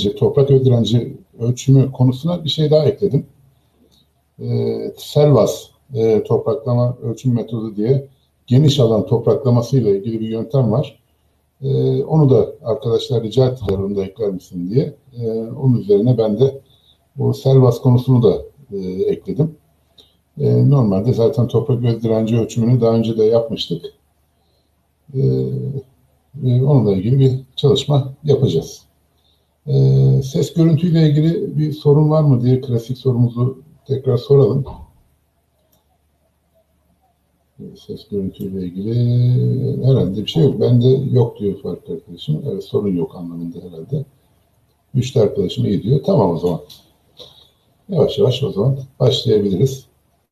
direnci, toprak öz direnci ölçümü konusuna bir şey daha ekledim. Selvas topraklama ölçüm metodu diye geniş alan topraklamasıyla ilgili bir yöntem var. Onu da arkadaşlar rica ettiler, onu da ekler misin diye. Onun üzerine ben de bu Selvas konusunu da ekledim. Normalde zaten toprak öz direnci ölçümünü daha önce de yapmıştık. Onunla ilgili bir çalışma yapacağız. Ses görüntüyle ilgili bir sorun var mı diye klasik sorumuzu tekrar soralım. Ses görüntüyle ilgili herhalde bir şey yok. Bende yok diyor farklı arkadaşım. Evet, sorun yok anlamında herhalde. Müşteri arkadaşım iyi diyor. Tamam o zaman. Yavaş yavaş o zaman başlayabiliriz.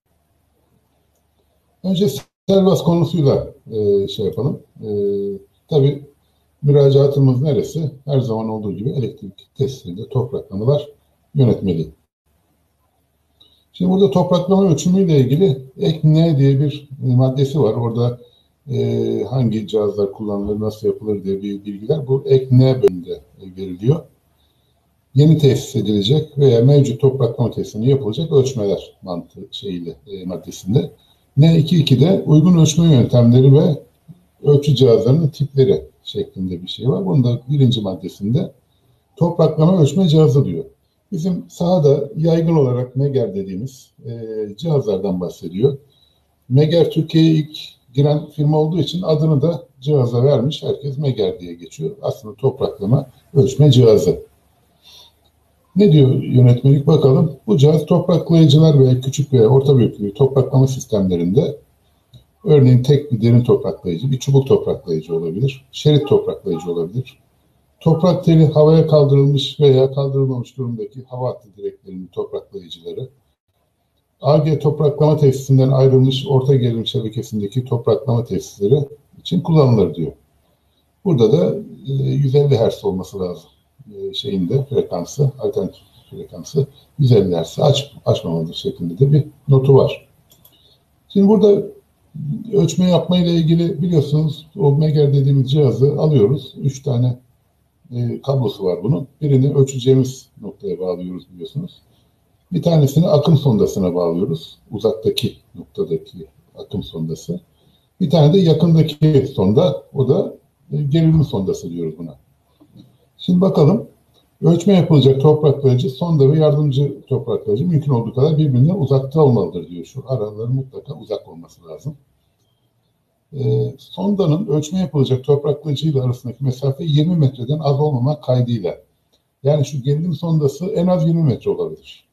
Önce Selvas konusuyla şey yapalım. Tabii müracaatımız neresi? Her zaman olduğu gibi elektrik tesislerinde topraklamalar yönetmeliği. Şimdi burada topraklama ölçümüyle ilgili ek N diye bir maddesi var. Orada hangi cihazlar kullanılır, nasıl yapılır diye bir bilgiler bu ek N bölümünde veriliyor. Yeni tesis edilecek veya mevcut topraklama tesisinde yapılacak ölçmeler maddesinde. N22'de uygun ölçme yöntemleri ve ölçü cihazlarının tipleri şeklinde bir şey var. Bunun da birinci maddesinde topraklama ölçme cihazı diyor. Bizim sahada yaygın olarak Meger dediğimiz cihazlardan bahsediyor. Meger Türkiye'ye ilk giren firma olduğu için adını da cihaza vermiş. Herkes Meger diye geçiyor. Aslında topraklama ölçme cihazı. Ne diyor yönetmelik bakalım. Bu cihaz topraklayıcılar veya küçük veya orta büyüklüğü topraklama sistemlerinde örneğin tek bir derin topraklayıcı, bir çubuk topraklayıcı olabilir, şerit topraklayıcı olabilir. Toprak teli havaya kaldırılmış veya kaldırılmamış durumdaki hava hattı direklerinin topraklayıcıları, AG topraklama tesisinden ayrılmış orta gerilim şebekesindeki topraklama tesisleri için kullanılır diyor. Burada da 150 Hz olması lazım. Frekansı, alternatif frekansı 150 Hz aşmamalıdır şeklinde de bir notu var. Şimdi burada ölçme yapma ile ilgili biliyorsunuz o Meger dediğimiz cihazı alıyoruz. 3 tane kablosu var bunun. Birini ölçeceğimiz noktaya bağlıyoruz biliyorsunuz. Bir tanesini akım sondasına bağlıyoruz. Uzaktaki noktadaki akım sondası. Bir tane de yakındaki sonda. O da gerilim sondası diyoruz buna. Şimdi bakalım. Ölçme yapılacak topraklayıcı, sonda ve yardımcı topraklayıcı mümkün olduğu kadar birbirinden uzakta olmalıdır diyor. Şu araların mutlaka uzak olması lazım. Sondanın ölçme yapılacak topraklayıcı ile arasındaki mesafe 20 metreden az olmamak kaydıyla. Yani şu gerilim sondası en az 20 metre olabilir.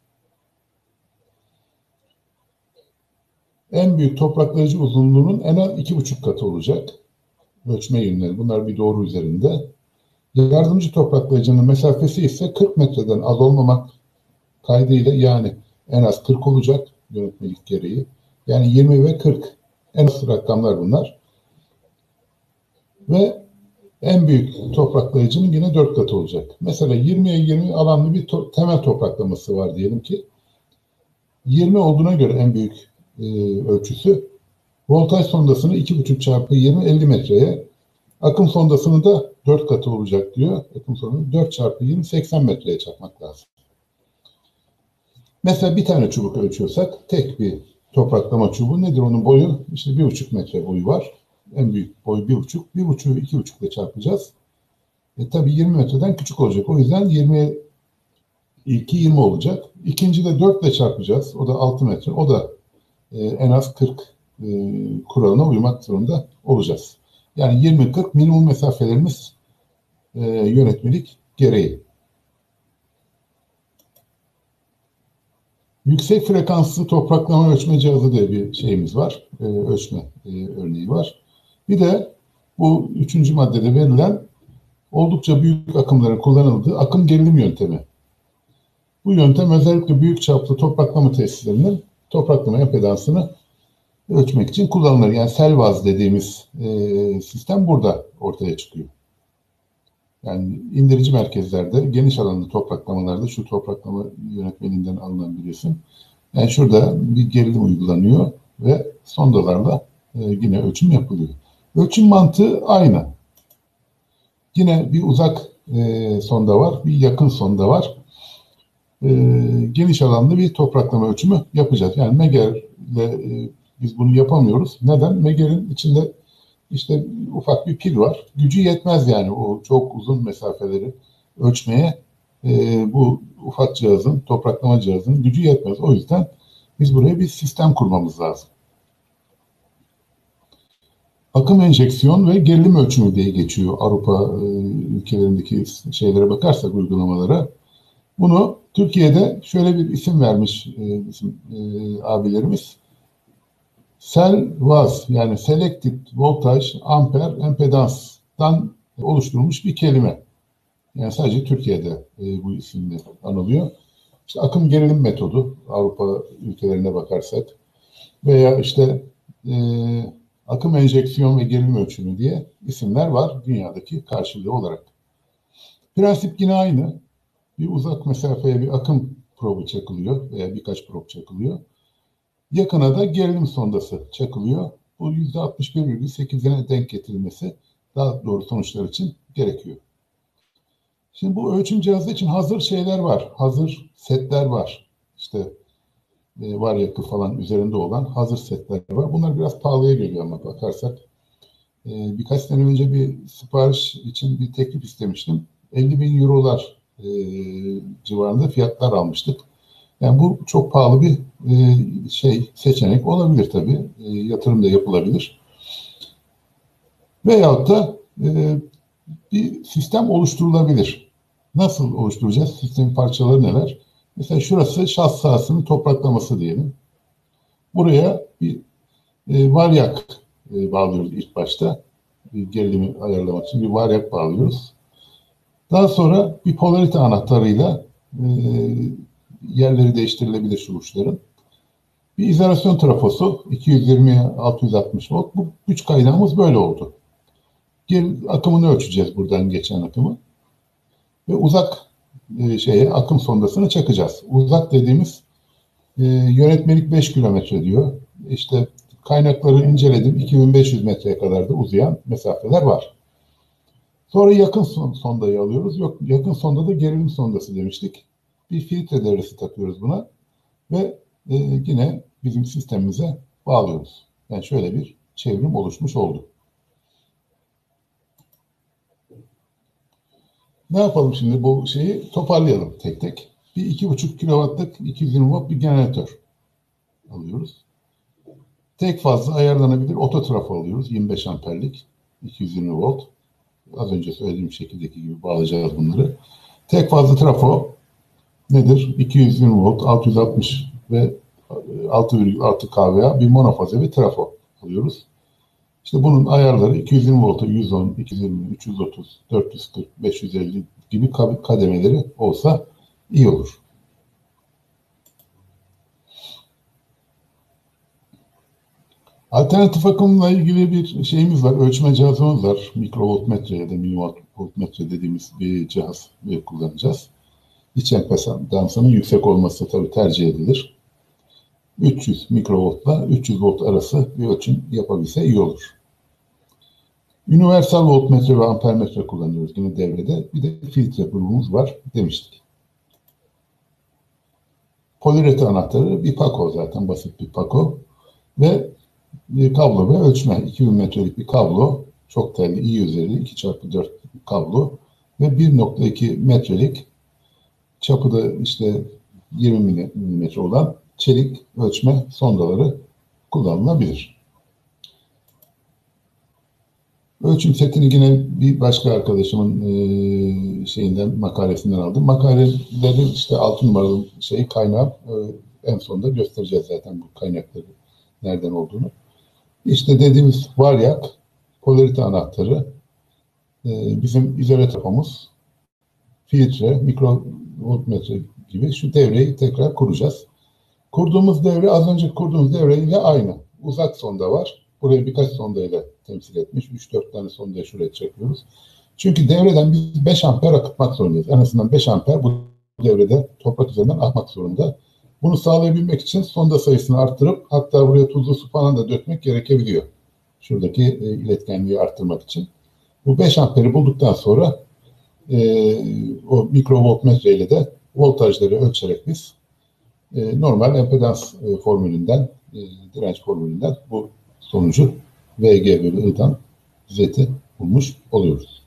En büyük topraklayıcı uzunluğunun en az 2,5 katı olacak. Ölçme yönleri. Bunlar bir doğru üzerinde. Yardımcı topraklayıcının mesafesi ise 40 metreden az olmamak kaydıyla, yani en az 40 olacak yönetmelik gereği. Yani 20 ve 40 en az rakamlar bunlar. Ve en büyük topraklayıcının yine 4 katı olacak. Mesela 20'ye 20 alanlı bir temel topraklaması var diyelim ki. 20 olduğuna göre en büyük ölçüsü voltaj sondasını 2,5 çarpı 20 50 metreye, akım sondasının da 4 katı olacak diyor. Akım sondasını 4 çarpı 20 80 metreye çarpmak lazım. Mesela bir tane çubuk ölçüyorsak tek bir topraklama çubuğu nedir? Onun boyu işte 1,5 metre boyu var. En büyük boy 1,5. 1,5'ü 2,5 ile çarpacağız. Tabii 20 metreden küçük olacak. O yüzden 20'ye 2 20 olacak. İkinci de 4 ile çarpacağız. O da 6 metre. O da en az 40 kuralına uymak zorunda olacağız. Yani 20-40 minimum mesafelerimiz yönetmelik gereği. Yüksek frekanslı topraklama ölçme cihazı diye bir şeyimiz var. Ölçme örneği var. Bir de bu 3. maddede verilen oldukça büyük akımların kullanıldığı akım gerilim yöntemi. Bu yöntem özellikle büyük çaplı topraklama tesislerinin topraklama empedansını ölçmek için kullanılır. Yani Selvas dediğimiz sistem burada ortaya çıkıyor. Yani indirici merkezlerde, geniş alanlı topraklamalarda, şu topraklama yönetmeliğinden alınan bir resim. Yani şurada bir gerilim uygulanıyor ve sondalarla yine ölçüm yapılıyor. Ölçüm mantığı aynı. Yine bir uzak sonda var, bir yakın sonda var. Geniş alanlı bir topraklama ölçümü yapacağız. Yani Meger'le biz bunu yapamıyoruz. Neden? Meger'in içinde işte ufak bir pil var. Gücü yetmez yani o çok uzun mesafeleri ölçmeye. Bu ufak cihazın, topraklama cihazının gücü yetmez. O yüzden biz buraya bir sistem kurmamız lazım. Akım enjeksiyon ve gerilim ölçümü diye geçiyor Avrupa ülkelerindeki şeylere bakarsak, uygulamalara. Bunu Türkiye'de şöyle bir isim vermiş bizim abilerimiz. SEL-VAZ, yani Selected Voltage Ampere Impedance'dan oluşturulmuş bir kelime. Yani sadece Türkiye'de bu isimle anılıyor. İşte akım gerilim metodu Avrupa ülkelerine bakarsak veya işte e, akım enjeksiyon ve gerilim ölçümü diye isimler var dünyadaki karşılığı olarak. Prensip yine aynı. Bir uzak mesafeye bir akım probu çakılıyor veya birkaç prob çakılıyor. Yakına da gerilim sondası çakılıyor. Bu %61,8'ine denk getirilmesi daha doğru sonuçlar için gerekiyor. Şimdi bu ölçüm cihazı için hazır şeyler var. Hazır setler var. İşte varyakı falan üzerinde olan hazır setler var. Bunlar biraz pahalıya geliyor ama bakarsak. Birkaç sene önce bir sipariş için bir teklif istemiştim. 50 bin eurolar civarında fiyatlar almıştık. Yani bu çok pahalı bir seçenek olabilir tabii. Yatırım da yapılabilir. Veyahut da bir sistem oluşturulabilir. Nasıl oluşturacağız? Sistemin parçaları neler? Mesela şurası şas sahasının topraklaması diyelim. Buraya bir varyak bağlıyoruz ilk başta. Bir gerilimi ayarlamak için bir varyak bağlıyoruz. Daha sonra bir polarite anahtarıyla yerleri değiştirilebilir şu uçların. Bir izolasyon trafosu 220-660 volt. Bu güç kaynağımız böyle oldu. Akımını ölçeceğiz, buradan geçen akımı. Ve uzak akım sondasını çakacağız. Uzak dediğimiz yönetmelik 5 kilometre diyor. İşte kaynakları inceledim. 2500 metreye kadar da uzayan mesafeler var. Sonra yakın sondayı alıyoruz. Yok, yakın sonda da gerilim sondası demiştik. Bir filtre devresi takıyoruz buna ve yine bizim sistemimize bağlıyoruz. Yani şöyle bir çevrim oluşmuş oldu. Ne yapalım şimdi, bu şeyi toparlayalım tek tek. Bir 2,5 kW'lık 220 watt bir jeneratör alıyoruz. Tek fazla ayarlanabilir ototrafo alıyoruz. 25 amperlik 220 volt. Az önce söylediğim şekildeki gibi bağlayacağız bunları. Tek fazla trafo nedir? 220 volt, 660 ve 6,6 kVA bir monofaze bir trafo alıyoruz. İşte bunun ayarları 220 volta 110, 220, 330, 440, 550 gibi kademeleri olsa iyi olur. Alternatif akımla ilgili bir şeyimiz var, ölçme cihazımız var. Mikrovoltmetre ya da milivoltmetre dediğimiz bir cihaz kullanacağız. İç empedansının yüksek olması tabii tercih edilir. 300 mikrovoltla 300 volt arası bir ölçüm yapabilse iyi olur. Universal voltmetre ve ampermetre kullanıyoruz yine devrede. Bir de filtre grubumuz var demiştik. Polarite anahtarı bir pako, zaten basit bir pako. Ve bir kablo ve ölçme. 2000 metrelik bir kablo. Çok telli, iyi özelliği 2x4 kablo. Ve 1,2 metrelik çapı da işte 20 milimetre olan çelik ölçme sondaları kullanılabilir. Ölçüm setini yine bir başka arkadaşımın makalesinden aldım. Makaleleri işte 6 numaralı kaynağı en sonunda göstereceğiz zaten bu kaynakları nereden olduğunu. İşte dediğimiz varyak, polarite anahtarı, bizim izole trafomuz, filtre, mikrovoltmetre gibi şu devreyi tekrar kuracağız. Kurduğumuz devre az önce kurduğumuz devreyle aynı. Uzak sonda var. Burayı birkaç sondayla temsil etmiş. 3-4 tane sondayı şuraya çekiyoruz. Çünkü devreden biz 5 amper akıtmak zorundayız. En azından 5 amper bu devrede toprak üzerinden akmak zorunda. Bunu sağlayabilmek için sonda sayısını arttırıp hatta buraya tuzlu su falan da dökmek gerekebiliyor. Şuradaki iletkenliği arttırmak için. Bu 5 amperi bulduktan sonra o mikrovoltmetre ile de voltajları ölçerek biz normal empedans formülünden, direnç formülünden bu sonucu VG bölü I'dan Z'ti bulmuş oluyoruz.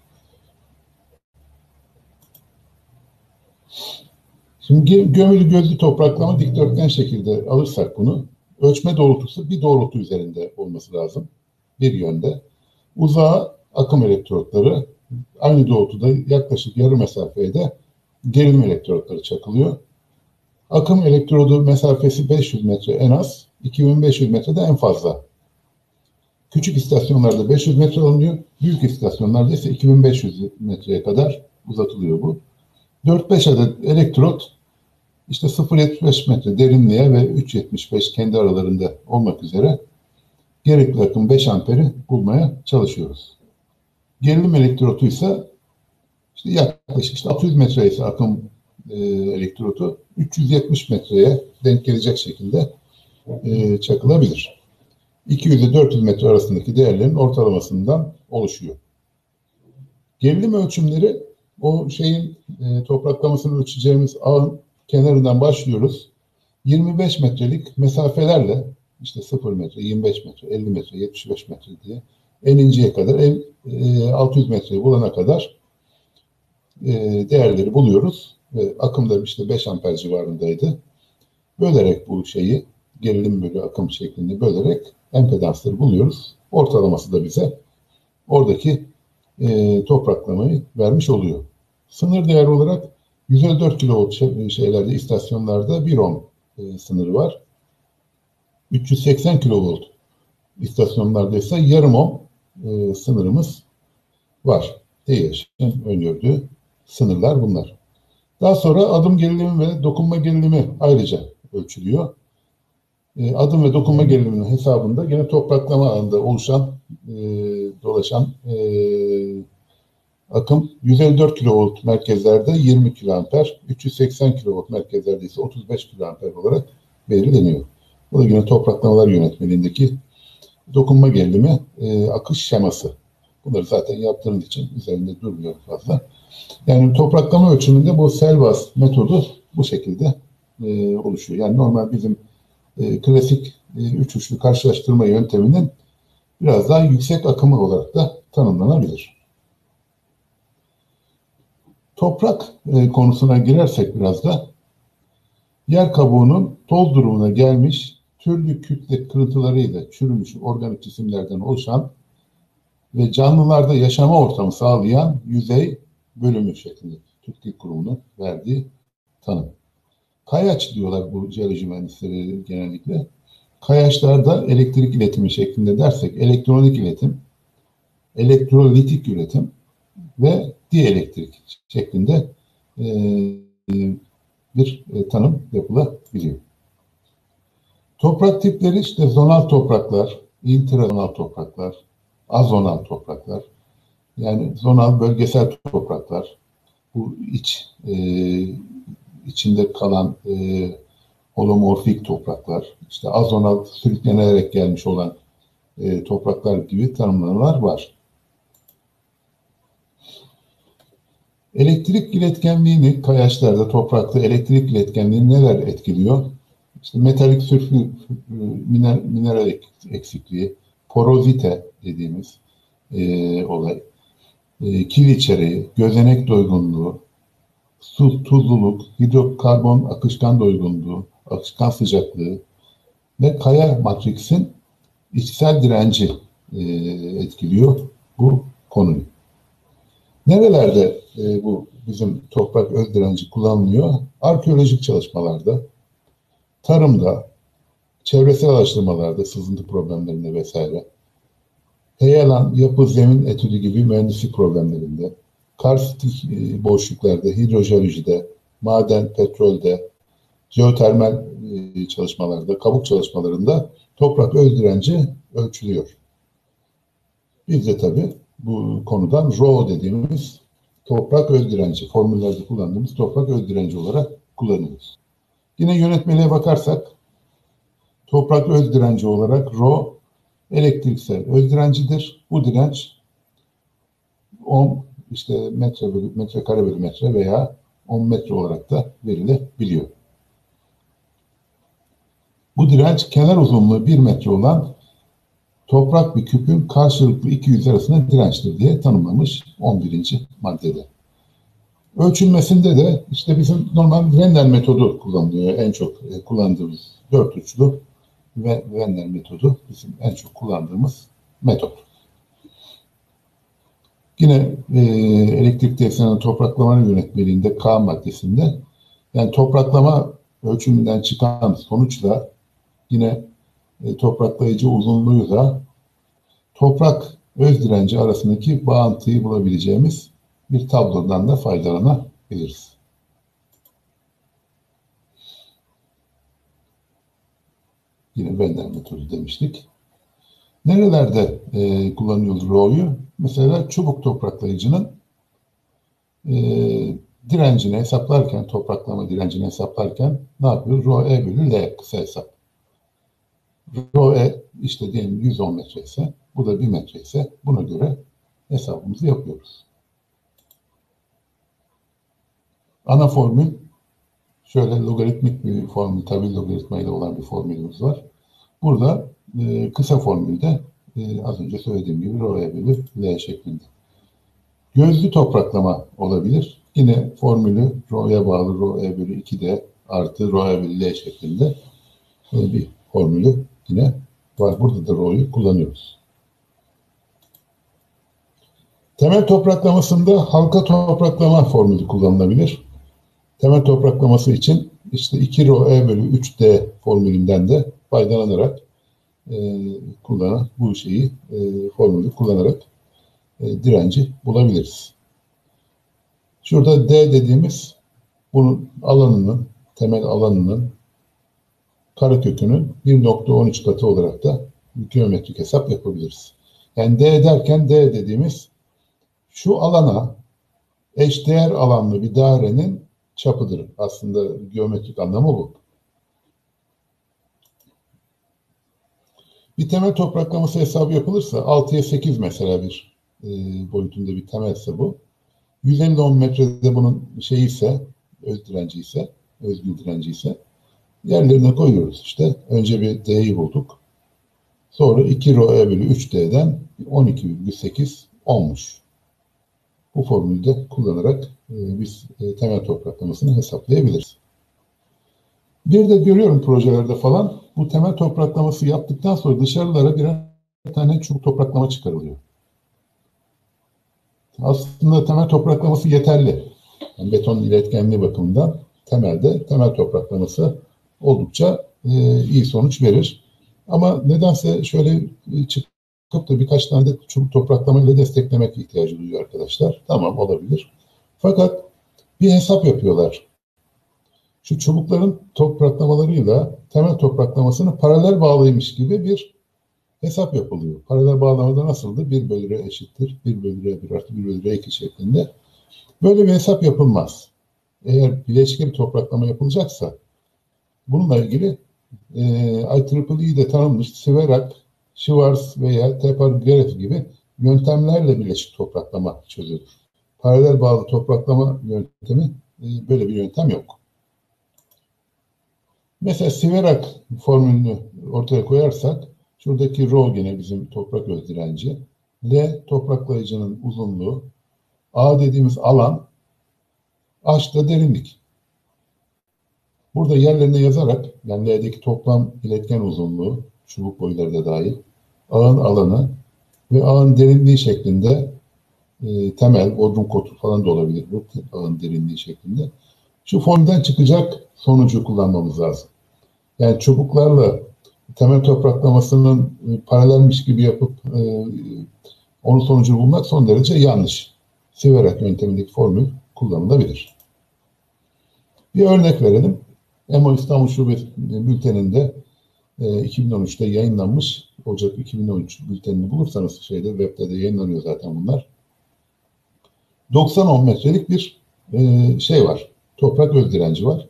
Şimdi gömülü gözlü topraklama dikdörtgen şekilde alırsak bunu, ölçme doğrultusu bir doğrultu üzerinde olması lazım. Bir yönde. Uzağa akım elektrotları, aynı doğrultuda yaklaşık yarım mesafeye de gerilim elektrotları çakılıyor. Akım elektrodu mesafesi 500 metre en az, 2500 metre de en fazla. Küçük istasyonlarda 500 metre alınıyor, büyük istasyonlarda ise 2500 metreye kadar uzatılıyor bu. 4-5 adet elektrot işte 0,75 metre derinliğe ve 3,75 kendi aralarında olmak üzere gerekli akım 5 amperi bulmaya çalışıyoruz. Gerilim elektrotu ise işte yaklaşık 600 metre ise akım elektrotu 370 metreye denk gelecek şekilde çakılabilir. 200 ile 400 metre arasındaki değerlerin ortalamasından oluşuyor. Gerilim ölçümleri o şeyin topraklamasını ölçeceğimiz ağın kenarından başlıyoruz. 25 metrelik mesafelerle işte 0 metre, 25 metre, 50 metre, 75 metre diye en inceye kadar 600 metreyi bulana kadar değerleri buluyoruz. Akımda işte 5 amper civarındaydı. Bölerek bu şeyi gerilim bölü akım şeklinde bölerek empedansları buluyoruz. Ortalaması da bize oradaki topraklamayı vermiş oluyor. Sınır değer olarak 154 kilovolt şeylerde, istasyonlarda 1 ohm sınırı var. 380 kilovolt istasyonlarda ise yarım ohm sınırımız var. TİH'in öngördüğü sınırlar bunlar. Daha sonra adım gerilimi ve dokunma gerilimi ayrıca ölçülüyor. Adım ve dokunma geriliminin hesabında yine topraklama alanında oluşan, dolaşan akım 154 kilovolt merkezlerde 20 kiloamper, 380 kilovolt merkezlerde ise 35 kiloamper olarak belirleniyor. Bu da yine topraklamalar yönetmeliğindeki dokunma gerilimi akış şeması. Bunları zaten yaptığınız için üzerinde durmuyor fazla. Yani topraklama ölçümünde bu Selbas metodu bu şekilde oluşuyor. Yani normal bizim klasik 3 uçlu karşılaştırma yönteminin biraz daha yüksek akımı olarak da tanımlanabilir. Toprak konusuna girersek biraz da yer kabuğunun toz durumuna gelmiş türlü kütle kırıntılarıyla çürümüş organik cisimlerden oluşan ve canlılarda yaşama ortamı sağlayan yüzey bölümü şeklinde Türk Dil Kurumu'nun verdiği tanım. Kayaç diyorlar bu jeoloji mühendisleri genellikle. Kayaçlarda elektrik iletimi şeklinde dersek elektronik iletim, elektrolitik üretim ve dielektrik şeklinde bir tanım yapılabiliyor. Toprak tipleri işte zonal topraklar, intrazonal topraklar, azonal topraklar, yani zonal bölgesel topraklar, bu içinde kalan holomorfik topraklar, işte azonal sürüklenerek gelmiş olan topraklar gibi tanımlamalar var. Elektrik iletkenliğini kayaçlarda, toprakta elektrik iletkenliğini neler etkiliyor? İşte metalik sülfür, mineral eksikliği, porozite dediğimiz olay, kil içeriği, gözenek doygunluğu, su, tuzluluk, hidrokarbon akışkan doygunluğu, akışkan sıcaklığı ve kaya matriksin içsel direnci etkiliyor bu konuyu. Nerelerde bu bizim toprak öz direnci kullanılıyor? Arkeolojik çalışmalarda, tarımda, çevresel araştırmalarda, sızıntı problemlerinde vesaire, heyelan, yapı, zemin etüdü gibi mühendislik problemlerinde, karstik boşluklarda, hidrojeolojide, maden, petrolde, jeotermal çalışmalarda, kabuk çalışmalarında toprak öz direnci ölçülüyor. Biz de tabii bu konudan RO dediğimiz toprak öz direnci, formüllerde kullandığımız toprak öz direnci olarak kullanıyoruz. Yine yönetmeliğe bakarsak toprak öz direnci olarak RO elektriksel öz direncidir. Bu direnç ohm işte metre bölü metrekare bölü metre veya 10 metre olarak da verilebiliyor. Bu direnç kenar uzunluğu 1 metre olan toprak bir küpün karşılıklı iki yüz arasında dirençtir diye tanımlamış 11. maddede. Ölçülmesinde de işte bizim normal Venner metodu kullanılıyor. En çok kullandığımız dört uçlu ve Venner metodu bizim en çok kullandığımız metot. Yine elektrik tesislerinin topraklama yönetmeliğinde K maddesinde yani topraklama ölçümünden çıkan sonuçla yine topraklayıcı uzunluğuyla toprak öz direnci arasındaki bağıntıyı bulabileceğimiz bir tablodan da faydalanabiliriz. Yine Venner metodu demiştik. Nerelerde kullanıyoruz Rho'yu? Mesela çubuk topraklayıcının direncini hesaplarken, topraklama direncini hesaplarken ne yapıyoruz? Rho E bölü L kısa hesap. Rho E işte diyelim 110 metre ise, bu da 1 metre ise buna göre hesabımızı yapıyoruz. Ana formül şöyle logaritmik bir formül, tabi logaritmayla olan bir formülümüz var. Burada kısa formülde az önce söylediğim gibi Rho E bölü L şeklinde. Gözlü topraklama olabilir. Yine formülü Rho'ya bağlı Rho E bölü 2D artı Rho E bölü L şeklinde bir formülü yine var. Burada da Rho'yu kullanıyoruz. Temel topraklamasında halka topraklama formülü kullanılabilir. Temel topraklaması için işte 2 Rho E bölü 3D formülünden de faydalanarak bu formülü kullanarak direnci bulabiliriz. Şurada D dediğimiz bunun alanının, temel alanının karekökünün 1.13 katı olarak da geometrik hesap yapabiliriz. Yani D derken D dediğimiz şu alana eşdeğer alanlı bir dairenin çapıdır. Aslında geometrik anlamı bu. Bir temel topraklaması hesabı yapılırsa 6'ya 8 mesela bir boyutunda bir temelse bu. 150 ohm metrede bunun şeyi ise, özgül direnci ise yerlerine koyuyoruz işte. Önce bir D'yi bulduk. Sonra 2 Rho E bölü 3D'den 12,8 olmuş. Bu formülü de kullanarak biz temel topraklamasını hesaplayabiliriz. Bir de görüyorum projelerde falan bu temel topraklaması yaptıktan sonra dışarılara birer tane çubuk topraklama çıkarılıyor. Aslında temel topraklaması yeterli. Yani beton iletkenliği bakımından temel topraklaması oldukça iyi sonuç verir. Ama nedense şöyle çıkıp da birkaç tane de çubuk topraklamayla desteklemek ihtiyacı duyuyor arkadaşlar. Tamam, olabilir. Fakat bir hesap yapıyorlar. Şu çubukların topraklamalarıyla temel topraklamasını paralel bağlıymış gibi bir hesap yapılıyor. Paralel bağlamada nasıldı? 1 bölü R eşittir 1 bölü R1 artı 1 bölü R2 şeklinde. Böyle bir hesap yapılmaz. Eğer bileşke bir topraklama yapılacaksa bununla ilgili IEEE'de tanınmış Siverac, Schwarz veya Tepar-Gerev gibi yöntemlerle bileşik topraklama çözülür. Paralel bağlı topraklama yöntemi böyle bir yöntem yok. Mesela Siverac formülünü ortaya koyarsak şuradaki Rho yine bizim toprak öz direnci, L topraklayıcının uzunluğu, A dediğimiz alan, H da derinlik. Burada yerlerine yazarak yani L'deki toplam iletken uzunluğu, çubuk boyları da dahil, ağın alanı ve ağın derinliği şeklinde temel, bodrum kotu falan da olabilir bu ağın derinliği şeklinde. Şu formülden çıkacak sonucu kullanmamız lazım. Yani çubuklarla temel topraklamasının paralelmiş gibi yapıp onun sonucunu bulmak son derece yanlış. Siverac yöntemindeki formül kullanılabilir. Bir örnek verelim. EMO İstanbul Şube bülteninde 2013'te yayınlanmış, Ocak 2013 bültenini bulursanız web'de de yayınlanıyor zaten bunlar. 90 ohm metrelik bir var. Toprak öz direnci var.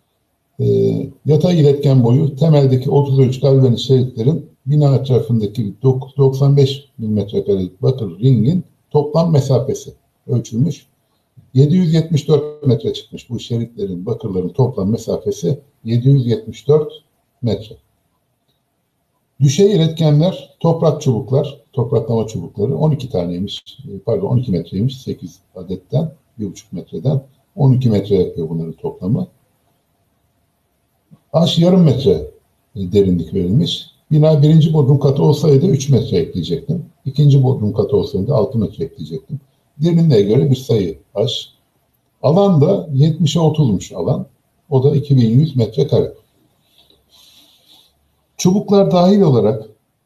Yatay iletken boyu temeldeki 33 galvanik şeritlerin bina etrafındaki 95 mm bakır ringin toplam mesafesi ölçülmüş. 774 metre çıkmış. Bu şeritlerin, bakırların toplam mesafesi 774 metre. Düşey iletkenler toprak çubuklar, topraklama çubukları 12 taneymiş. Pardon 12 metreymiş 8 adetten 1,5 metreden 12 metre yapıyor bunların toplamı. Yarım metre derinlik verilmiş. Bina birinci bodrum katı olsaydı 3 metre ekleyecektim. İkinci bodrum katı olsaydı 6 metre ekleyecektim. Derinliğe göre bir sayı H. Alan da 70'e 30'muş alan. O da 2100 metrekare. Çubuklar dahil olarak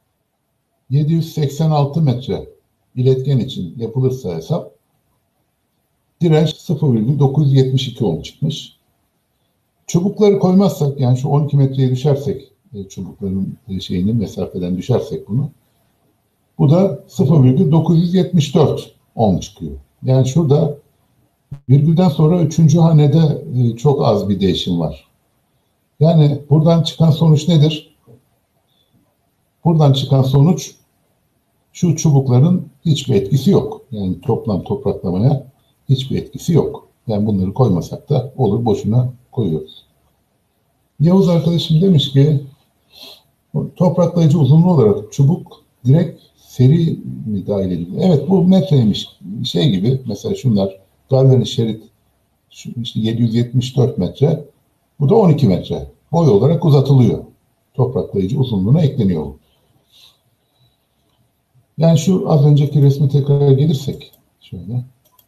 786 metre iletken için yapılırsa hesap direnç 0,972 ohm çıkmış. Çubukları koymazsak yani şu 12 metreye düşersek çubukların mesafeden düşersek bunu bu da 0,974 ohm çıkıyor. Yani şurada virgülden sonra 3. hanede çok az bir değişim var. Yani buradan çıkan sonuç nedir? Buradan çıkan sonuç şu çubukların hiçbir etkisi yok. Yani toplam topraklamaya hiçbir etkisi yok. Yani bunları koymasak da olur, boşuna koyuyoruz. Yavuz arkadaşım demiş ki topraklayıcı uzunluğu olarak çubuk direkt seri mi dahil ediliyor? Evet bu metreymiş. Şey gibi mesela şunlar galvani şerit işte 774 metre bu da 12 metre. Boy olarak uzatılıyor. Topraklayıcı uzunluğuna ekleniyor. Yani şu az önceki resme tekrar gelirsek şöyle.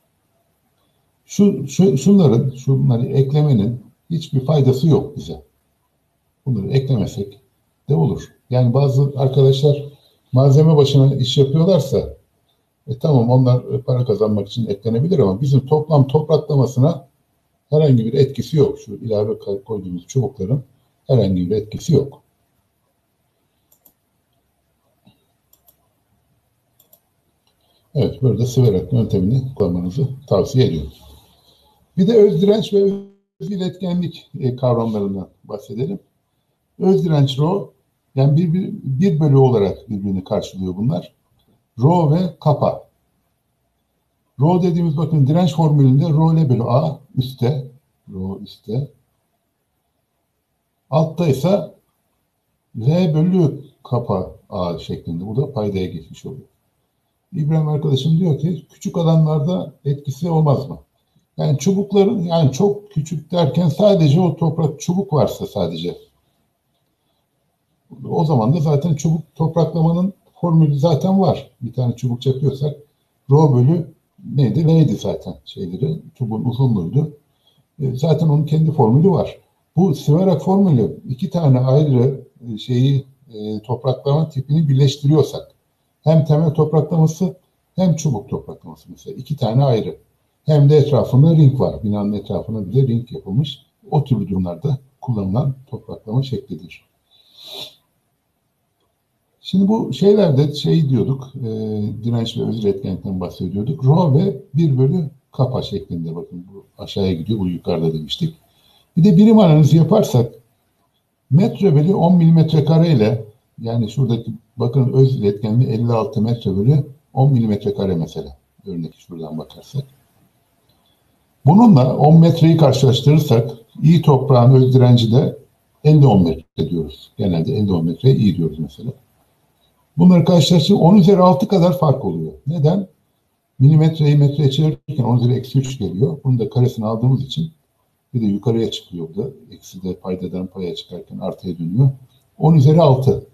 Şunları eklemenin hiçbir faydası yok bize. Bunları eklemesek de olur. Yani bazı arkadaşlar malzeme başına iş yapıyorlarsa tamam onlar para kazanmak için eklenebilir ama bizim toplam topraklamasına herhangi bir etkisi yok. Şu ilave koyduğumuz çubukların herhangi bir etkisi yok. Evet, burada Sverag yöntemini kullanmanızı tavsiye ediyorum. Bir de öz direnç ve öz iletkenlik kavramlarından bahsedelim. Öz direnç rho, yani bir bölü olarak birbirini karşılıyor bunlar. Rho ve kappa. Rho dediğimiz bakın direnç formülünde rho L bölü A üstte. Rho üstte. Altta ise L bölü kappa A şeklinde. Bu da paydaya geçmiş oluyor. İbrahim arkadaşım diyor ki küçük alanlarda etkisi olmaz mı? Yani çubukların yani çok küçük derken sadece o toprak çubuk varsa sadece. O zaman da zaten çubuk topraklamanın formülü zaten var. Bir tane çubuk çakıyorsak rho bölü neydi? Neydi zaten şeyleri? Çubuğun uzunluğuydu. Zaten onun kendi formülü var. Bu Sverag formülü iki tane ayrı topraklama tipini birleştiriyorsak hem temel topraklaması hem çubuk topraklaması mesela iki tane ayrı. Hem de etrafında ring var. Binanın etrafına bir de ring yapılmış. O tür durumlarda kullanılan topraklama şeklidir. Şimdi bu şeylerde diyorduk, direnç ve öz iletkenlikten bahsediyorduk. Rho ve 1 bölü kappa şeklinde bakın bu aşağıya gidiyor, bu yukarıda demiştik. Bir de birim analizi yaparsak metre bölü 10 milimetre kare ile yani şuradaki bakın öz iletkenliği 56 metre bölü 10 milimetre kare mesela. Örnek şuradan bakarsak. Bununla 10 metreyi karşılaştırırsak iyi toprağın öz direnci de 50-10 metre diyoruz. Genelde 50-10 metreye iyi diyoruz mesela. Bunları karşılaştırıp 10 üzeri 6 kadar fark oluyor. Neden? Milimetreyi metreye çevirirken 10 üzeri eksi 3 geliyor. Bunu da karesini aldığımız için bir de yukarıya çıkıyor bu da. Eksi de paydadan paya çıkarken artıya dönüyor. 10 üzeri 6.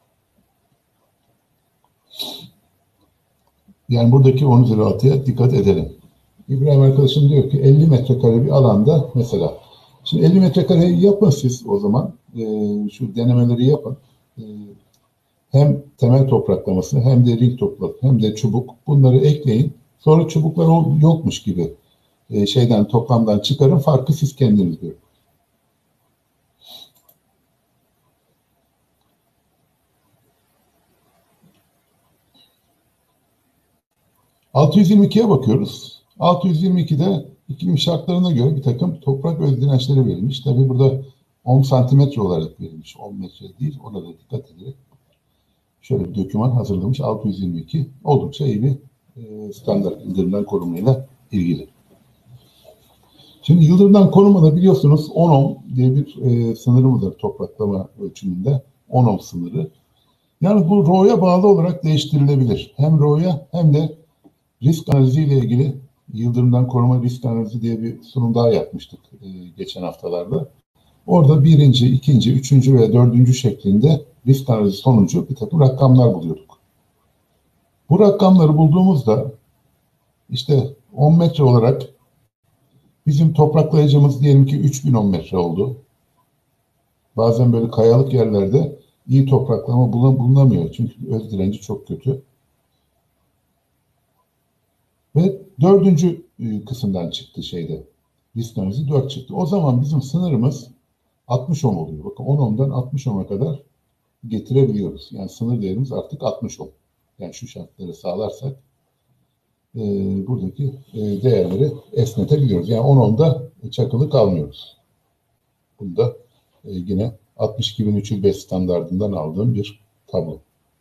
Yani buradaki 10 üzeri 6'ya dikkat edelim. İbrahim arkadaşım diyor ki 50 metrekare bir alanda mesela. Şimdi 50 metrekareyi yapın siz o zaman. Şu denemeleri yapın. Hem temel topraklaması hem de ring toprak hem de çubuk bunları ekleyin. Sonra çubuklar yokmuş gibi toplamdan çıkarın. Farkı siz kendiniz görün. ...622'ye bakıyoruz. 622'de iklim şartlarına göre bir takım toprak öz dirençleri verilmiş. Tabii burada 10 santimetre olarak verilmiş. 10 metre değil. Ona da dikkat ederek şöyle bir doküman hazırlamış. 622 oldukça iyi bir standart yıldırımdan korumayla ilgili. Şimdi yıldırımdan korumada biliyorsunuz 10 ohm diye bir sınırımız var topraklama ölçümünde. 10 ohm sınırı. Yani bu RO'ya bağlı olarak değiştirilebilir. Hem RO'ya hem de risk analizi ile ilgili yıldırımdan koruma risk analizi diye bir sunum daha yapmıştık geçen haftalarda. Orada birinci, ikinci, üçüncü ve dördüncü şeklinde risk analizi sonucu bir takım rakamlar buluyorduk. Bu rakamları bulduğumuzda işte 10 metre olarak bizim topraklayıcımız diyelim ki 3000 10 metre oldu. Bazen böyle kayalık yerlerde iyi topraklama bulunamıyor. Çünkü öz direnci çok kötü. Ve dördüncü kısımdan çıktı şeyde. Risk analizi 4 çıktı. O zaman bizim sınırımız 60 ohm oluyor. Bakın 10 ohm'dan 60 ohm'a kadar getirebiliyoruz. Yani sınır değerimiz artık 60 ohm. Yani şu şartları sağlarsak buradaki değerleri esnetebiliyoruz. Yani 10 ohm'da çakılı kalmıyoruz. Bunu da yine 62305 standardından aldığım bir tablo.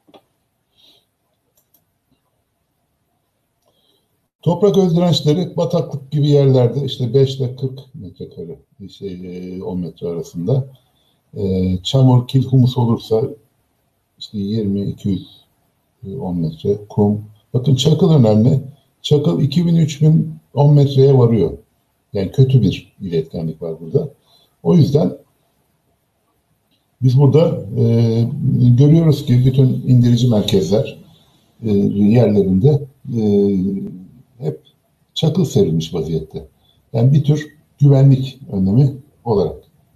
Toprak öz dirençleri bataklık gibi yerlerde işte 5 ile 40 metrekare 10 metre arasında. Çamur, kil, humus olursa işte 20-210 metre kum. Bakın çakıl önemli. Çakıl 2000-3000 10 metreye varıyor. Yani kötü bir iletkenlik var burada. O yüzden biz burada görüyoruz ki bütün indirici merkezler yerlerinde hep çakıl serilmiş vaziyette. Yani bir tür güvenlik önlemi olarak.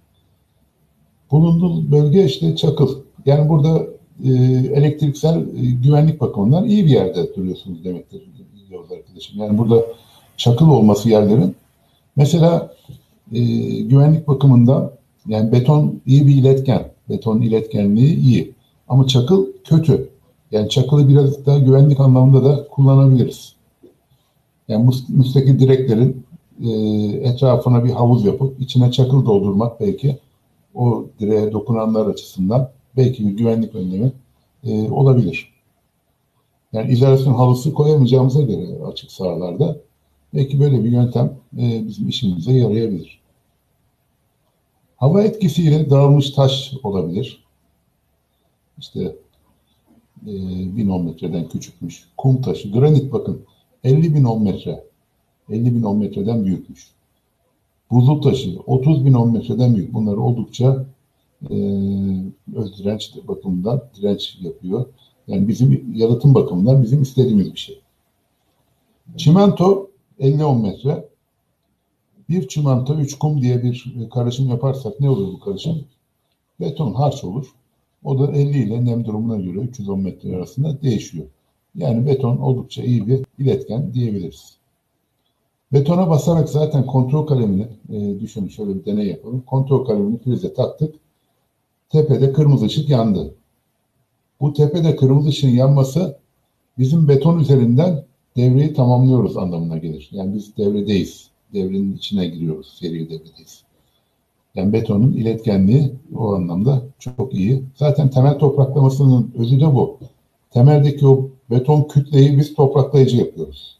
Bulunduğu bölge işte çakıl. Yani burada elektriksel güvenlik bakımından iyi bir yerde duruyorsunuz demektir Yavuz arkadaşım. Yani burada çakıl olması yerlerin mesela güvenlik bakımından yani beton iyi bir iletken. Beton iletkenliği iyi. Ama çakıl kötü. Yani çakılı biraz daha güvenlik anlamında da kullanabiliriz. Yani müstakil direklerin etrafına bir havuz yapıp içine çakıl doldurmak belki o direğe dokunanlar açısından belki bir güvenlik önlemi olabilir. Yani izolasyon halısı koyamayacağımıza göre açık sahalarda belki böyle bir yöntem bizim işimize yarayabilir. Hava etkisiyle dağılmış taş olabilir. İşte 1000 10 metreden küçükmüş. Kum taşı, granit bakın 50 bin 10 metre. 50 bin 10 metreden büyükmüş. Buzul taşı 30 bin 10 metreden büyük. Bunlar oldukça öz direnç bakımından direnç yapıyor. Yani bizim yalıtım bakımından bizim istediğimiz bir şey. Çimento 50-10 metre. Bir çimento 3 kum diye bir karışım yaparsak ne olur bu karışım? Beton harç olur. O da 50 ile nem durumuna göre 310 metre arasında değişiyor. Yani beton oldukça iyi bir iletken diyebiliriz. Betona basarak zaten kontrol kalemini düşünün şöyle bir deney yapalım. Kontrol kalemini prize taktık. Tepede kırmızı ışık yandı. Bu tepede kırmızı ışığın yanması bizim beton üzerinden devreyi tamamlıyoruz anlamına gelir. Yani biz devredeyiz. Devrenin içine giriyoruz. Seri devredeyiz. Yani betonun iletkenliği o anlamda çok iyi. Zaten temel topraklamasının özü de bu. Temeldeki o beton kütleyi biz topraklayıcı yapıyoruz.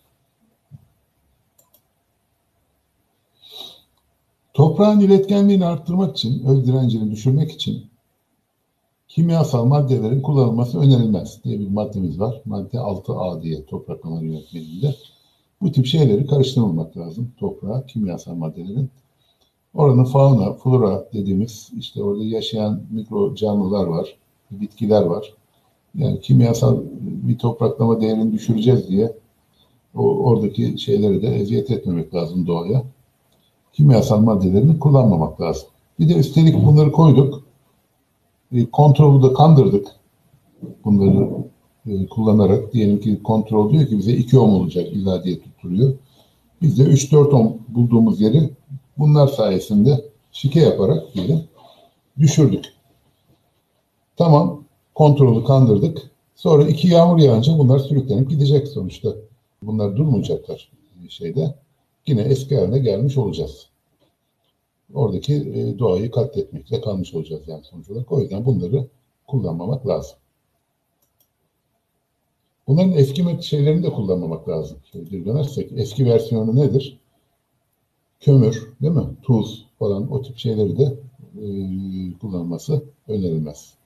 Toprağın iletkenliğini arttırmak için, öz direncini düşürmek için kimyasal maddelerin kullanılması önerilmez diye bir maddemiz var. Madde 6A diye topraklama yönetmeliğinde. Bu tip şeyleri karıştırmamak lazım toprağa, kimyasal maddelerin. Oranın fauna, flora dediğimiz işte orada yaşayan mikro canlılar var, bitkiler var. Yani kimyasal bir topraklama değerini düşüreceğiz diye oradaki şeyleri de eziyet etmemek lazım doğaya. Kimyasal maddelerini kullanmamak lazım. Bir de üstelik bunları koyduk. Kontrolü de kandırdık. Bunları kullanarak diyelim ki kontrol diyor ki bize 2 ohm olacak illa diye tutturuyor. Biz de 3-4 ohm bulduğumuz yeri bunlar sayesinde şike yaparak diyelim düşürdük. Tamam kontrolü kandırdık. Sonra 2 yağmur yağınca bunlar sürüklenip gidecek sonuçta. Bunlar durmayacaklar şeyde. Yine eski haline gelmiş olacağız. Oradaki doğayı katletmekle kalmış olacağız yani sonuç olarak. O yüzden bunları kullanmamak lazım. Bunların eski şeylerini de kullanmamak lazım. Şöyle bir dönersek eski versiyonu nedir? Kömür, değil mi? Tuz falan o tip şeyleri de kullanılması önerilmez.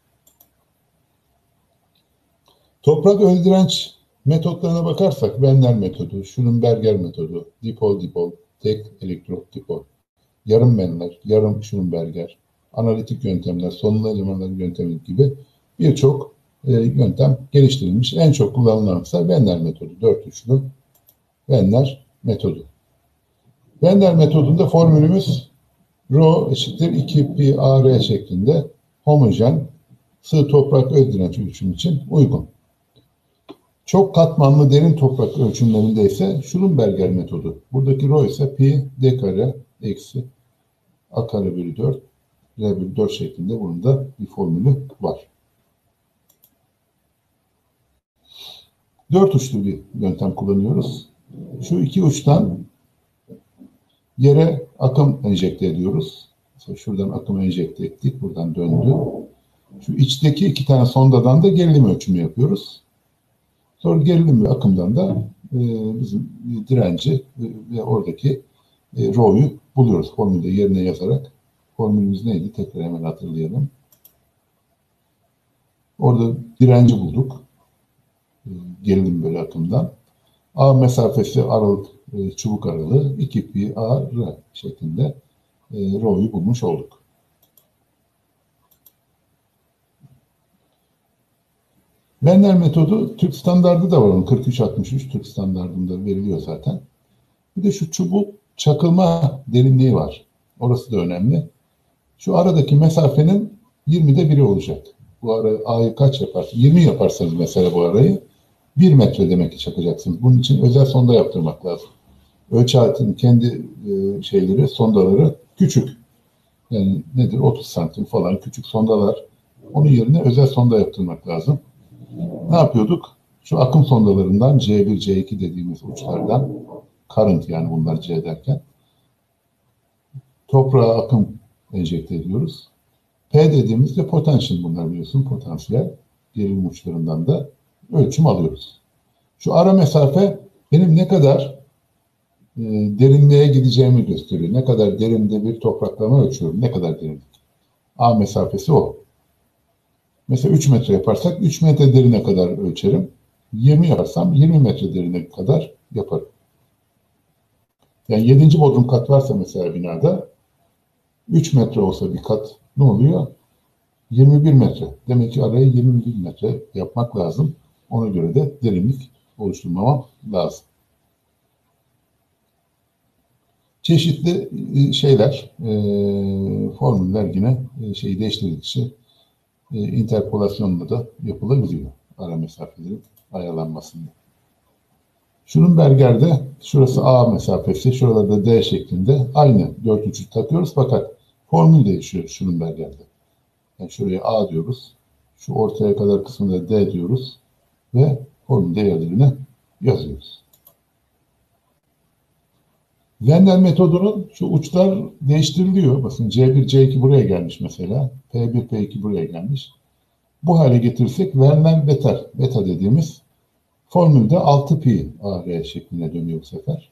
Toprak öldürenç metotlarına bakarsak Wenner metodu, Schlumberger metodu, dipol-dipol, tek elektrot dipol, yarım Wenner, yarım Schlumberger, analitik yöntemler, sonlu elemanlar yöntemi gibi birçok yöntem geliştirilmiş. En çok kullanılan ise Wenner metodu, 4 uçlu Wenner metodu. Wenner metodunda formülümüz Rho eşittir 2 pi a r şeklinde homojen sığ toprak öldürenç ölçüm için uygun. Çok katmanlı derin toprak ölçümlerinde ise Schlumberger metodu. Buradaki rho ise pi d kare eksi a kare bölü 4 r bölü 4 şeklinde bunun da bir formülü var. 4 uçlu bir yöntem kullanıyoruz. Şu iki uçtan yere akım enjekte ediyoruz. Mesela şuradan akım enjekte ettik. Buradan döndü. Şu içteki iki tane sondadan da gerilim ölçümü yapıyoruz. Sonra gerilim ve akımdan da bizim direnci ve oradaki rho'yu buluyoruz. Formülde yerine yazarak. Formülümüz neydi? Tekrar hemen hatırlayalım. Orada direnci bulduk. Gerilim bölü akımdan. A mesafesi aralık, çubuk aralığı 2 pi a r şeklinde rho'yu bulmuş olduk. Wenner metodu Türk standardı da var. 4363 Türk standartında veriliyor zaten. Bir de şu çubuk çakılma derinliği var. Orası da önemli. Şu aradaki mesafenin 20'de biri olacak. Bu ara A'yı kaç yaparsınız? 20 yaparsanız mesela bu arayı 1 metre demek ki çakacaksınız. Bunun için özel sonda yaptırmak lazım. Ölçü aletinin kendi şeyleri, sondaları küçük. Yani nedir? 30 santim falan küçük sondalar. Onun yerine özel sonda yaptırmak lazım. Ne yapıyorduk? Şu akım sondalarından C1, C2 dediğimiz uçlardan current yani bunlar C derken toprağa akım enjekte ediyoruz. P dediğimizde potential bunlar biliyorsun potansiyel. Gerilim uçlarından da ölçüm alıyoruz. Şu ara mesafe benim ne kadar derinliğe gideceğimi gösteriyor. Ne kadar derinde bir topraklama ölçüyorum. Ne kadar derinlik. A mesafesi o. Mesela 3 metre yaparsak 3 metre derine kadar ölçerim. 20 yaparsam 20 metre derine kadar yaparım. Yani 7. bodrum kat varsa mesela binada 3 metre olsa bir kat ne oluyor? 21 metre. Demek ki arayı 21 metre yapmak lazım. Ona göre de derinlik oluşturmam lazım. Çeşitli şeyler, formüller yine şeyi değiştirdikçe interpolasyonla da yapılabiliyor ara mesafelerin ayarlanmasında. Schlumberger'de şurası A mesafesi, şuralarda D şeklinde aynı 4 ucu takıyoruz fakat formül değişiyor Schlumberger'de. Yani şuraya A diyoruz, şu ortaya kadar kısmında D diyoruz ve formül değerlerini yazıyoruz. Wenner metodunun şu uçlar değiştiriliyor. Bakın C1, C2 buraya gelmiş mesela. P1, P2 buraya gelmiş. Bu hale getirirsek Wenner beta dediğimiz formülde 6 pi AR şeklinde dönüyor bu sefer.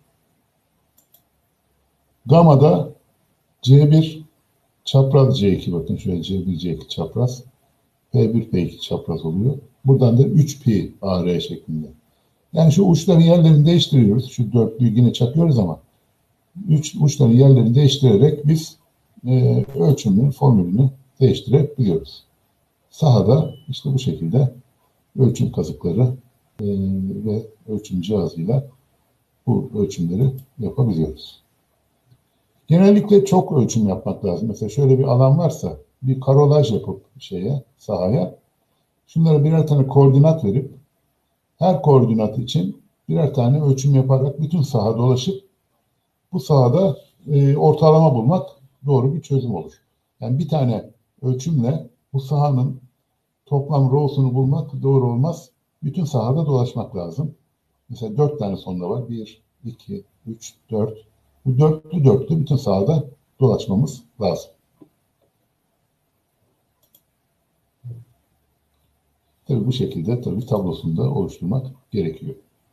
Gamma'da C1 çapraz C2 bakın şöyle C1 C2 çapraz. P1 P2 çapraz oluyor. Buradan da 3 pi AR şeklinde. Yani şu uçların yerlerini değiştiriyoruz. Şu dörtlüyü yine çakıyoruz ama uçların yerlerini değiştirerek biz ölçümün formülünü değiştirebiliyoruz. Sahada işte bu şekilde ölçüm kazıkları ve ölçüm cihazıyla bu ölçümleri yapabiliyoruz. Genellikle çok ölçüm yapmak lazım. Mesela şöyle bir alan varsa bir karolaj yapıp sahaya şunlara birer tane koordinat verip her koordinat için birer tane ölçüm yaparak bütün saha dolaşıp bu sahada ortalama bulmak doğru bir çözüm olur. Yani bir tane ölçümle bu sahanın toplam rho'sunu bulmak doğru olmaz. Bütün sahada dolaşmak lazım. Mesela 4 tane sonda var. 1, 2, 3, 4. Bu dörtlü bütün sahada dolaşmamız lazım. Tabii bu şekilde tablosunu da oluşturmak gerekiyor.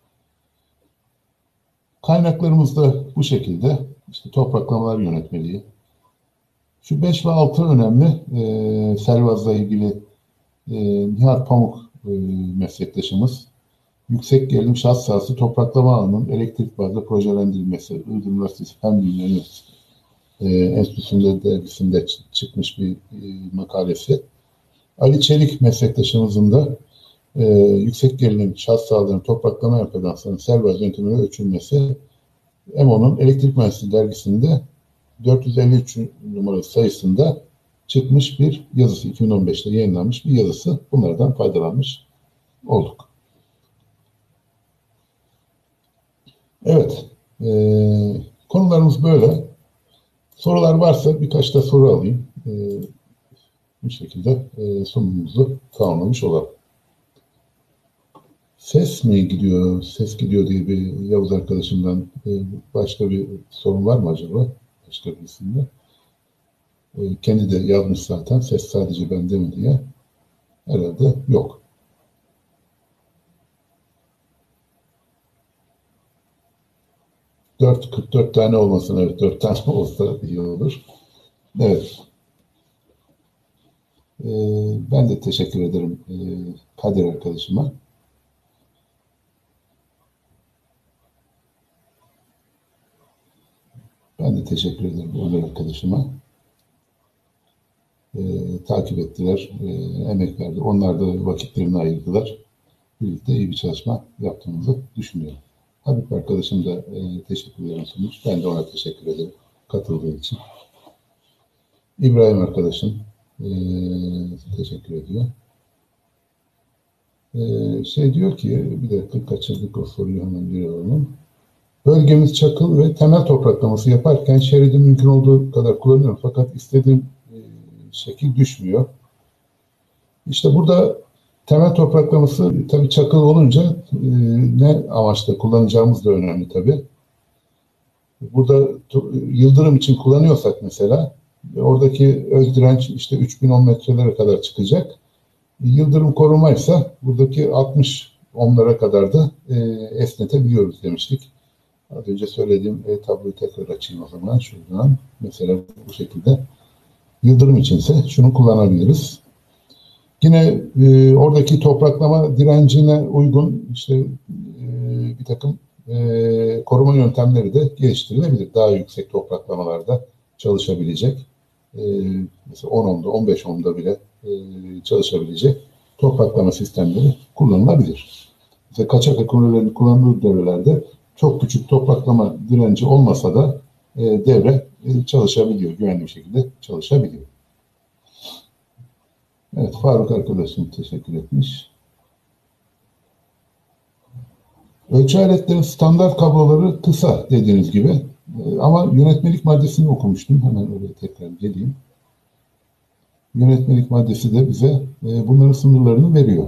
Kaynaklarımız da bu şekilde. İşte topraklamalar yönetmeliği. Şu 5 ve 6 önemli. Servaz'la ilgili Nihat Pamuk meslektaşımız. Yüksek gerilim şans sahası topraklama alanının elektrik bazlı projelendirilmesi. Iğdır Üniversitesi Fen Bilimleri Enstitüsü'nde dergisinde çıkmış bir makalesi. Ali Çelik meslektaşımızın da yüksek gerilim şans sahalarının topraklama empedanslarının Servaz yöntemiyle ölçülmesi EMO'nun Elektrik Mühendisliği dergisinde 453 numaralı sayısında çıkmış bir yazısı. 2015'te yayınlanmış bir yazısı. Bunlardan faydalanmış olduk. Evet. Konularımız böyle. Sorular varsa birkaç da soru alayım. Bu şekilde sunumumuzu tamamlamış olalım. Ses mi gidiyor? Ses gidiyor diye bir Yavuz arkadaşımdan başka bir sorun var mı acaba? Başka birisinde. Kendi de yazmış zaten. Ses sadece bende mi diye. Herhalde yok. Dört, 44 tane olmasın. Evet, 4 tane olsa iyi olur. Evet. Ben de teşekkür ederim Kadir arkadaşıma. Ben de teşekkür ederim Ömer arkadaşıma. Takip ettiler, emek verdi. Onlar da vakitlerini ayırdılar. Birlikte iyi bir çalışma yaptığımızı düşünüyorum. Habib arkadaşım da teşekkürlerini sunmuş. Ben de ona teşekkür ederim katıldığı için. İbrahim arkadaşım teşekkür ediyor. Diyor ki, bir dakika kaçırdık o soruyu, hemen bir alalım. Bölgemiz çakıl ve temel topraklaması yaparken şeridi mümkün olduğu kadar kullanıyorum. Fakat istediğim şekil düşmüyor. İşte burada temel topraklaması tabii çakıl olunca ne amaçla kullanacağımız da önemli tabii. Burada yıldırım için kullanıyorsak mesela oradaki öz direnç işte 3010 metrelere kadar çıkacak. Yıldırım korumaysa buradaki 60 ohmlara kadar da esnetebiliyoruz demiştik. Az önce söylediğim tabloyu tekrar açayım o zaman şuradan. Mesela bu şekilde. Yıldırım içinse şunu kullanabiliriz. Yine oradaki topraklama direncine uygun işte bir takım koruma yöntemleri de geliştirilebilir. Daha yüksek topraklamalarda çalışabilecek. Mesela 10 ohmda, 15 ohmda bile çalışabilecek topraklama sistemleri kullanılabilir. Mesela kaçak akümülatörlerin kullanıldığı devrelerde çok küçük topraklama direnci olmasa da devre çalışabiliyor, güvenli bir şekilde çalışabiliyor. Evet, Faruk arkadaşım teşekkür etmiş. Ölçü aletlerin standart kabloları kısa dediğiniz gibi. Ama yönetmelik maddesini okumuştum. Hemen oraya tekrar geleyim. Yönetmelik maddesi de bize bunların sınırlarını veriyor.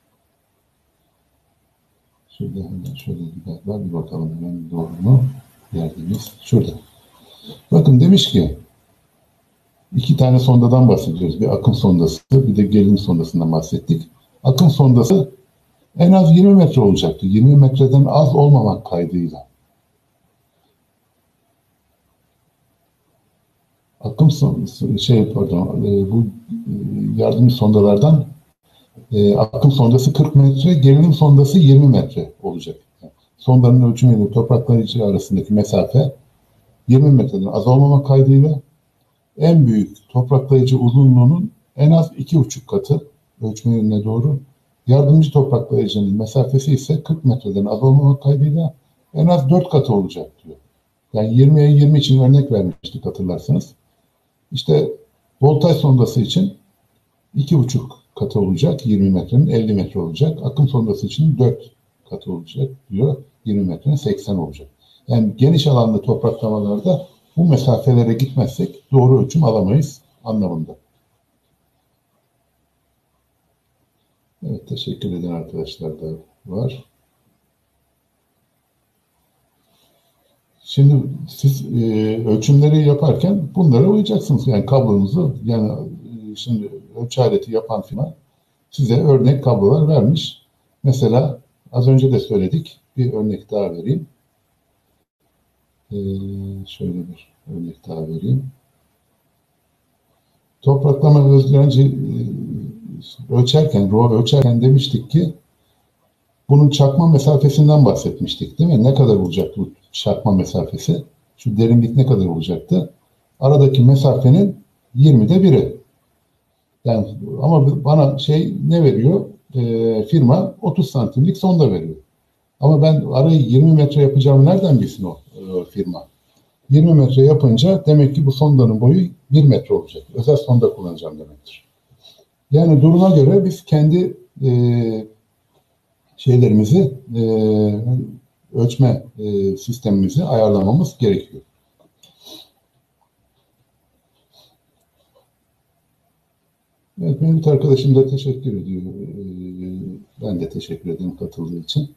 Şöyle bir bakalım hemen doğru mu? Yerdiğimiz şurada. Bakın demiş ki 2 tane sondadan bahsediyoruz. Bir akım sondası, bir de gerilim sondasından bahsettik. Akım sondası en az 20 metre olacaktı. 20 metreden az olmamak kaydıyla. Akım sondası, bu yardımcı sondalardan akım sondası 40 metre, gerilim sondası 20 metre olacak. Yani sondanın ölçümüyle topraklayıcı arasındaki mesafe 20 metreden az olmamak kaydıyla en büyük topraklayıcı uzunluğunun en az 2,5 katı ölçme yönüne doğru. Yardımcı topraklayıcının mesafesi ise 40 metreden az olmamak kaydıyla en az 4 katı olacak diyor. Yani 20'ye 20 için örnek vermiştik hatırlarsanız. İşte voltaj sondası için 2,5 katı olacak 20 metrenin 50 metre olacak. Akım sondası için 4 katı olacak diyor. 20 metrenin 80 olacak. Yani geniş alanlı topraklamalarda bu mesafelere gitmezsek doğru ölçüm alamayız anlamında. Evet, teşekkür eden arkadaşlar da var. Şimdi siz ölçümleri yaparken bunlara uyacaksınız. Yani kablonuzu, yani şimdi ölçü aleti yapan firma size örnek kablolar vermiş. Mesela az önce de söyledik. Bir örnek daha vereyim. Şöyle bir örnek daha vereyim. Topraklama özdirenci ölçerken demiştik ki bunun çakma mesafesinden bahsetmiştik değil mi? Ne kadar olacak bu çakma mesafesi? Şu derinlik ne kadar olacaktı? Aradaki mesafenin 20'de biri. Yani ama bana ne veriyor? Firma 30 santimlik sonda veriyor. Ama ben arayı 20 metre yapacağımı nereden bilsin o firma? 20 metre yapınca demek ki bu sondanın boyu 1 metre olacak. Özel sonda kullanacağım demektir. Yani duruma göre biz kendi ölçme sistemimizi ayarlamamız gerekiyor. Evet, Mehmet arkadaşım da teşekkür ediyor. Ben de teşekkür ederim katıldığı için.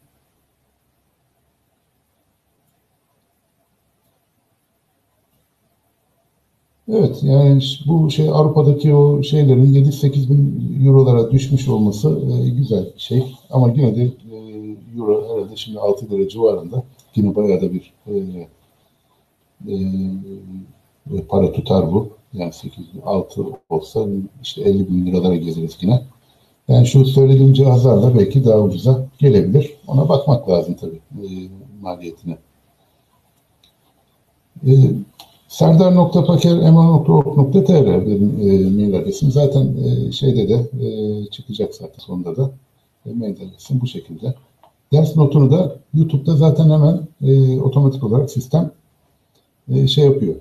Evet, yani bu Avrupa'daki o şeylerin 7-8 bin eurolara düşmüş olması güzel bir şey. Ama yine de euro herhalde şimdi 6 lira civarında. Yine bayağı da bir para tutar bu. Yani 6 olsa işte 50 bin liralara geliriz yine. Yani şu söylediğim cihazlarla belki daha ucuza gelebilir. Ona bakmak lazım tabii maliyetine. Serdar.paker.emre.org.tr benim mail adresim. Zaten şeyde de çıkacak zaten sonunda da. Mail adresim bu şekilde. Ders notunu da YouTube'da zaten hemen otomatik olarak sistem yapıyor.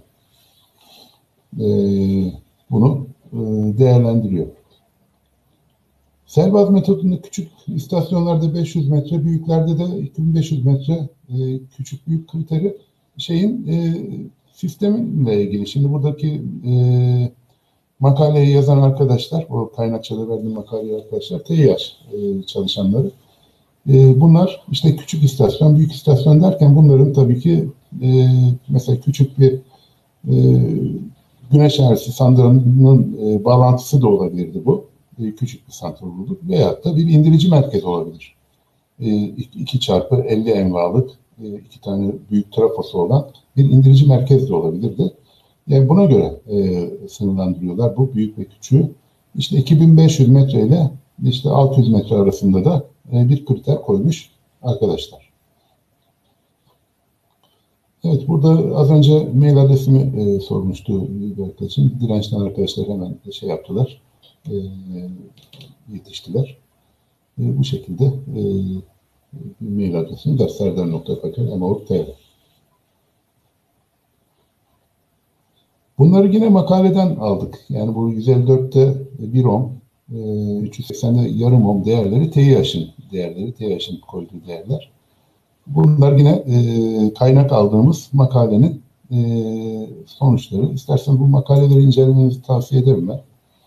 Bunu değerlendiriyor. Selbaz metodunda küçük istasyonlarda 500 metre, büyüklerde de 2500 metre küçük büyük kriteri sisteminle ilgili. Şimdi buradaki makaleyi yazan arkadaşlar, o kaynakçada verdiğim makaleyi arkadaşlar, TİH çalışanları. Bunlar işte küçük istasyon, büyük istasyon derken bunların tabii ki mesela küçük bir güneş enerjisi sandığının bağlantısı da olabilirdi bu. Küçük bir santraloluk veyahut da bir indirici merkez olabilir. 2x50 emvalık 2 tane büyük trafosu olan bir indirici merkez de olabilirdi. Yani buna göre sınırlandırıyorlar bu büyük ve küçüğü. İşte 2500 metre ile işte 600 metre arasında da bir kriter koymuş arkadaşlar. Evet, burada az önce mail adresimi sormuştu bir arkadaşım. Dirençten arkadaşlar hemen yaptılar. Yetiştiler. Bu şekilde mail adresimi derserdar.paker.emre.org.tr. Bunları yine makaleden aldık. Yani bu 154'te 1 ohm, 380'de yarım ohm değerleri TİH'in koyduğu değerler. Bunlar yine kaynak aldığımız makalenin sonuçları. İstersen bu makaleleri incelemenizi tavsiye ederim ben.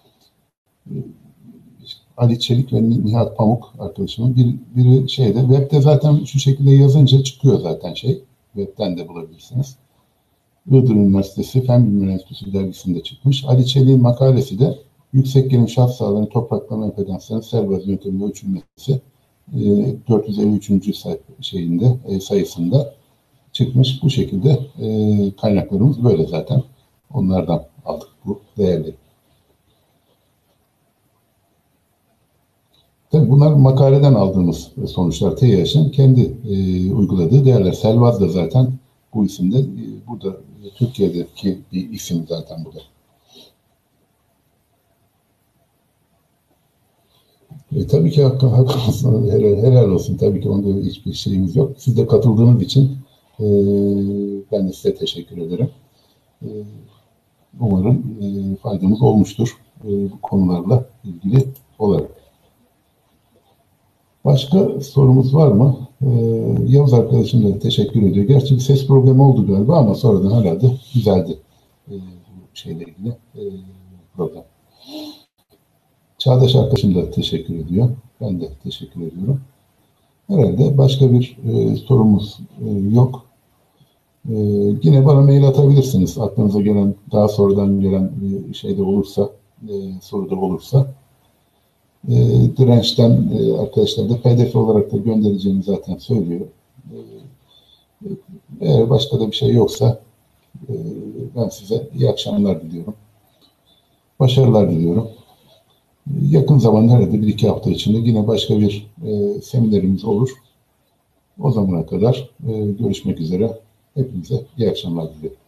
Ali Çelik ve Nihat Pamuk arkadaşımın biri webde zaten şu şekilde yazınca çıkıyor zaten webden de bulabilirsiniz. Iğdır Üniversitesi Fen Bilimleri Enstitüsü dergisinde çıkmış. Ali Çelik'in makalesi de yüksek gerilim şaft sahalarının topraklama impedanslarının Selbaz yöntemiyle ölçülmesi 453. sayısında çıkmış. Bu şekilde kaynaklarımız böyle zaten. Onlardan aldık bu değerleri. Tabii bunlar makaleden aldığımız sonuçlar. TİH'in kendi uyguladığı değerler. Selbaz da zaten bu isimde burada Türkiye'deki bir isim zaten bu da. Tabii ki hakkınız helal olsun. Tabii ki onda hiçbir şeyimiz yok. Siz de katıldığınız için ben de size teşekkür ederim. Umarım faydamız olmuştur bu konularla ilgili olarak. Başka sorumuz var mı? Yavuz arkadaşım da teşekkür ediyor. Gerçi bir ses problemi oldu galiba ama sonradan herhalde düzeldi bu şeyle ilgili problem. Çağdaş arkadaşım da teşekkür ediyor. Ben de teşekkür ediyorum. Herhalde başka bir sorumuz yok. Yine bana mail atabilirsiniz. Aklınıza gelen, daha sonradan gelen bir şey de olursa, soru da olursa. Dirençten arkadaşlar da PDF olarak da göndereceğini zaten söylüyor. Eğer başka da bir şey yoksa ben size iyi akşamlar diliyorum. Başarılar diliyorum. Yakın zamanda herhalde 1-2 hafta içinde yine başka bir seminerimiz olur. O zamana kadar görüşmek üzere. Hepinize iyi akşamlar diliyorum.